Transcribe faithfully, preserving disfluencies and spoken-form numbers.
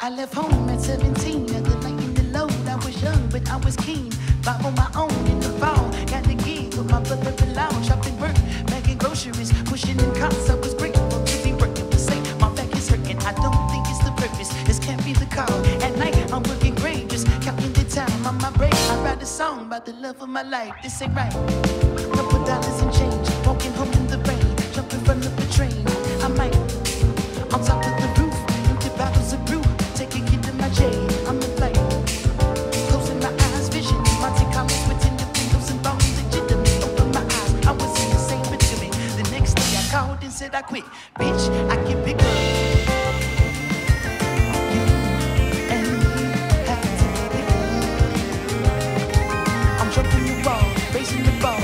I left home at seventeen, at the night in the load. I was young, but I was keen. Bought on my own in the fall. Got the gig with my brother below. Shopping work, bagging groceries, pushing in cars. I was grateful to be working. But say my back is hurting. I don't think it's the purpose. This can't be the call. At night I'm working great, just counting the time on my break. I write a song about the love of my life. This ain't right. Couple dollars and change, walking home in the rain, jumping from the train. I might on top of the roof, empty bottles of brew. Take a kid to my J. I'm in flight. Closing my eyes, vision. Monte Carlo with tinted windows and bones legitimate. Open my eyes, I was in the same predicament. The next day I called and said I quit. Bitch, I can pick up. You and me have to pick up. I'm jumping the wall, racing the ball.